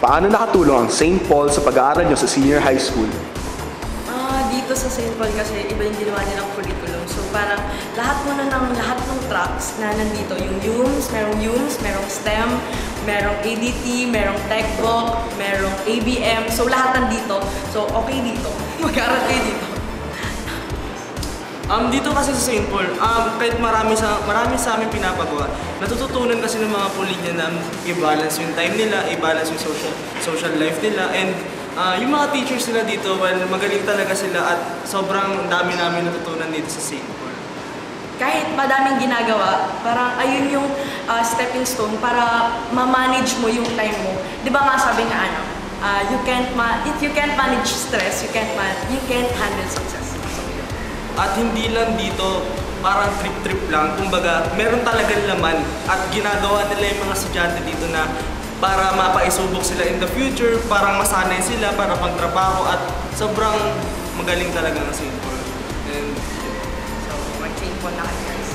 Paano nakatulong ang St. Paul sa pag-aaral nyo sa senior high school? Dito sa St. Paul kasi iba yung ginawa nilang curriculum. So parang lahat ng tracks na nandito, yung UMS, merong STEM, merong ADT, merong TechVoc, merong ABM. So lahat nandito. So okay dito. Mag-aaral kayo dito. Dito kasi sa St. Paul, kahit marami sa amin pinapagawa, natututunan kasi ng mga Paulinya na i-balance yung time nila, i-balance yung social life nila, and yung mga teachers nila dito, well, magaling talaga sila at sobrang dami namin natutunan dito sa St. Paul. Kahit madaming ginagawa, parang ayun yung stepping stone para ma-manage mo yung time mo. Di ba nga sabi nga if you can't manage stress, you can't handle success. At hindi lang dito, parang trip-trip lang. Kumbaga, meron talagang laman at ginagawa nila yung mga estudyante dito na para mapaisubok sila in the future, parang masanay sila para pagtrabaho at sobrang magaling talaga ng St. Paul. So, mag-St. Paul na kayo guys.